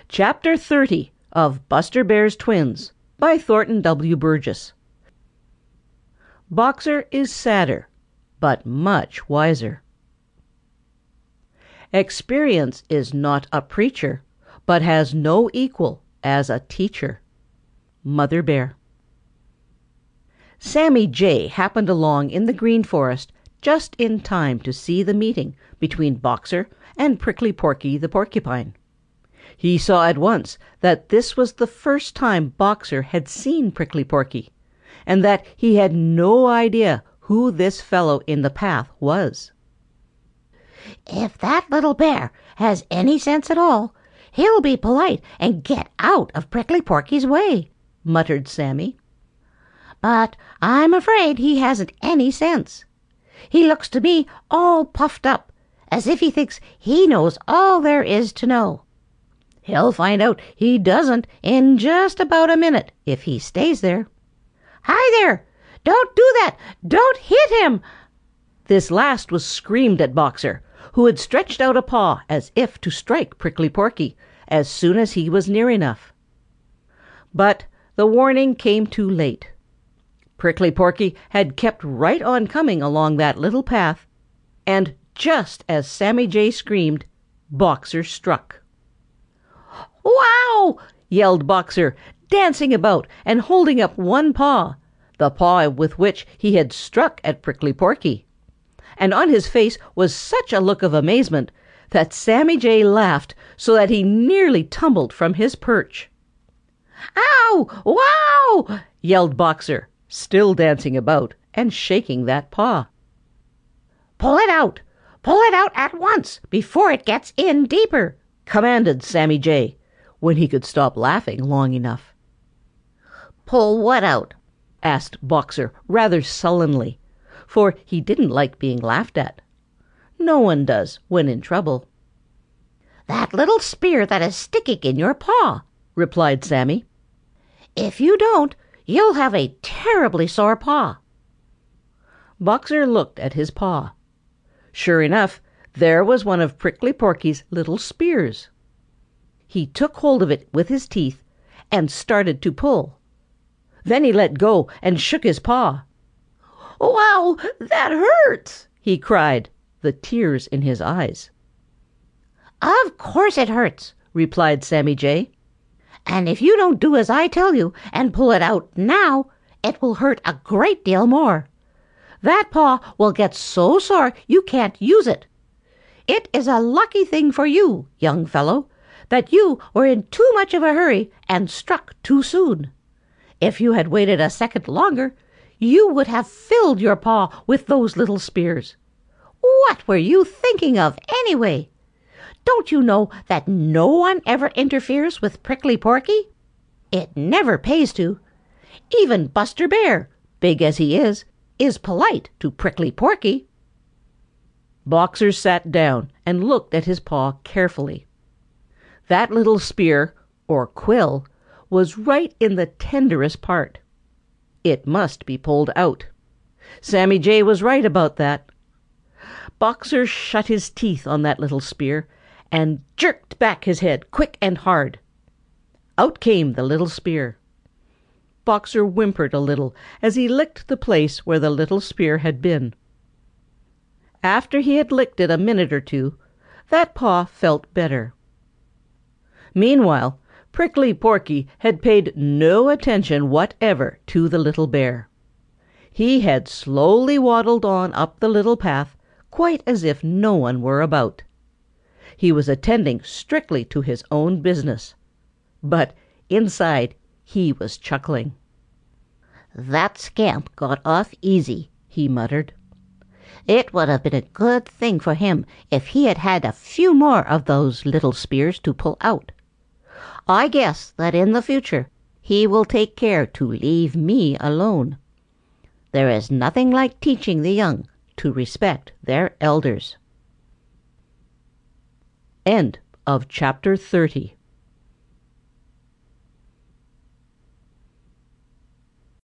Chapter 30 of Buster Bear's Twins by Thornton W. Burgess. Boxer is sadder, but much wiser. Experience is not a preacher, but has no equal as a teacher. Mother Bear. Sammy Jay happened along in the Green Forest just in time to see the meeting between Boxer and Prickly Porky the Porcupine. He saw at once that this was the first time Boxer had seen Prickly Porky, and that he had no idea who this fellow in the path was. "If that little bear has any sense at all, he'll be polite and get out of Prickly Porky's way," muttered Sammy. "But I'm afraid he hasn't any sense. He looks to me all puffed up, as if he thinks he knows all there is to know. He'll find out he doesn't in just about a minute if he stays there. Hi there! Don't do that! Don't hit him!" This last was screamed at Boxer, who had stretched out a paw as if to strike Prickly Porky as soon as he was near enough. But the warning came too late. Prickly Porky had kept right on coming along that little path, and just as Sammy Jay screamed, Boxer struck. "Wow!" yelled Boxer, dancing about and holding up one paw, the paw with which he had struck at Prickly Porky. And on his face was such a look of amazement that Sammy Jay laughed so that he nearly tumbled from his perch. "Ow! Wow!" yelled Boxer, still dancing about and shaking that paw. "Pull it out! Pull it out at once before it gets in deeper!" commanded Sammy Jay, when he could stop laughing long enough. "Pull what out?" asked Boxer rather sullenly, for he didn't like being laughed at. No one does when in trouble. "That little spear that is sticking in your paw," replied Sammy. "If you don't, you'll have a terribly sore paw." Boxer looked at his paw. Sure enough, there was one of Prickly Porky's little spears. He took hold of it with his teeth and started to pull. Then he let go and shook his paw. "Wow, that hurts!" he cried, the tears in his eyes. "Of course it hurts," replied Sammy Jay. "And if you don't do as I tell you and pull it out now, it will hurt a great deal more. That paw will get so sore you can't use it. It is a lucky thing for you, young fellow, that you were in too much of a hurry and struck too soon. If you had waited a second longer, you would have filled your paw with those little spears. What were you thinking of, anyway? Don't you know that no one ever interferes with Prickly Porky? It never pays to. Even Buster Bear, big as he is polite to Prickly Porky." Boxer sat down and looked at his paw carefully. That little spear, or quill, was right in the tenderest part. It must be pulled out. Sammy Jay was right about that. Boxer shut his teeth on that little spear and jerked back his head quick and hard. Out came the little spear. Boxer whimpered a little as he licked the place where the little spear had been. After he had licked it a minute or two, that paw felt better. Meanwhile, Prickly Porky had paid no attention whatever to the little bear. He had slowly waddled on up the little path, quite as if no one were about. He was attending strictly to his own business. But inside he was chuckling. "That scamp got off easy," he muttered. "It would have been a good thing for him if he had had a few more of those little spears to pull out. I guess that in the future he will take care to leave me alone. There is nothing like teaching the young to respect their elders." End of chapter 30.